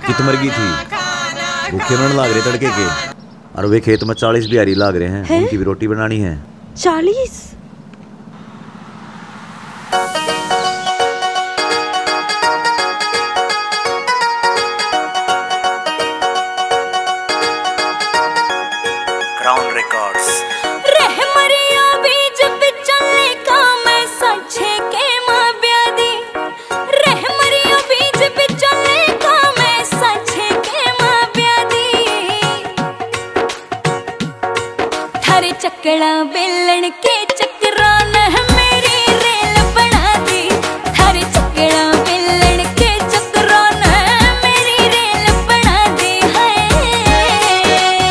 कित मर गई थी, भूखे मरने लाग रहे तड़के के। और वे खेत में 40 बिहारी लाग रहे हैं, उनकी भी रोटी बनानी है। 40? Crown records. चकड़ा बेलन के चक्रान मेरी रेल बना दी। थारे चकड़ा बेलन के चक्रान मेरी रेल बना दी है।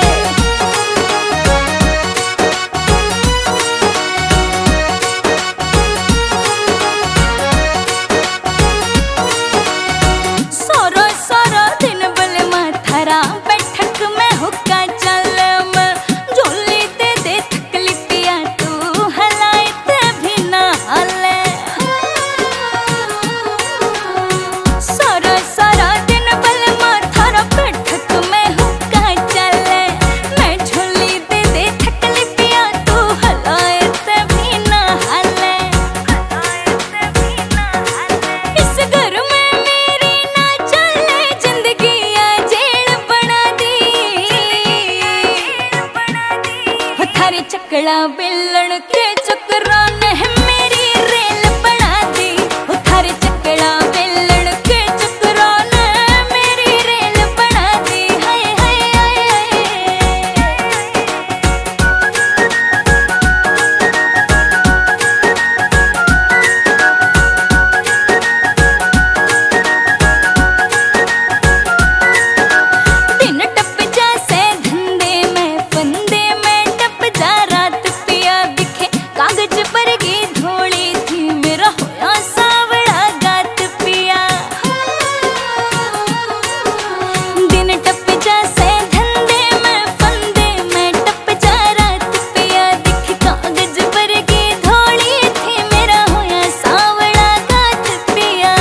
सारा सारा दिन बल माथारा बैठक में हुक्का चल चकड़ा बेलन के चक्रान मेरी रेल बना दी। थारे चकड़ा बेलन के चक्रान मेरी रेल बना दी। हाय हाय दिन टप जैसे धंधे में फंदे में टप जा कागज पर की धोली थी मेरा होया सावड़ा गात पिया। दिन टप जैसे धंधे में फंदे में टप जा रात पिया। दिख कागज पर की धोली थी मेरा होया सावड़ा गात पिया।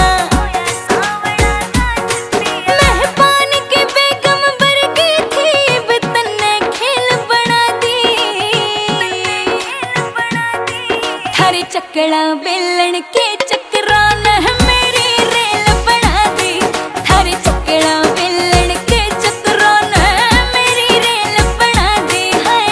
मेहमान के बेगम बरगी थी बतने खेल बना दी। थारे चकड़ा बेलन के चक्रान मेरी रेल बना दी। थारे चकड़ा बेलन के चक्रान मेरी रेल बना दी है।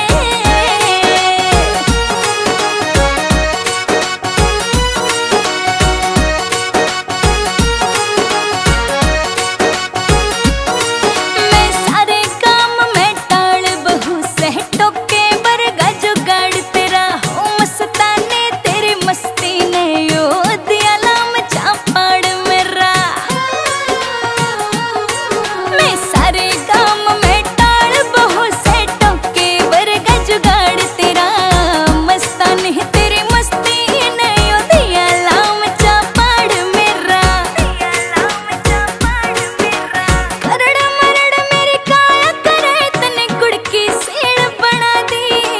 मैं सारे काम में टाल बहु सह टोके बरगा जुगाड़ तेरा हो मस्ताने मस्ती ने यो दिया लाम चापाड़ मेरा। मैं सारे काम में टाल बहु से टोके बरगा जुगाड़ तेरा। मस्तानी तेरी मस्ती ने यो दिया लाम चापाड़ मेरा। करड़ मरड़ मेरी काया करे तने गुड़ की सेड़ बना दी।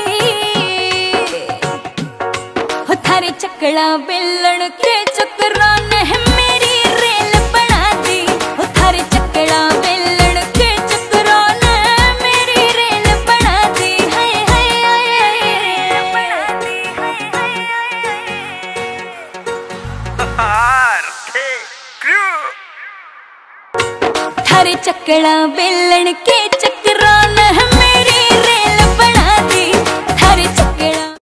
थारे चकड़ा बेलन के चक्रान मेरी रेल बना दी। थारे चकड़ा बेलन के चक्रान मेरी रेल बना दी। हाय हाय बना दी। थारे चकड़ा बेलन के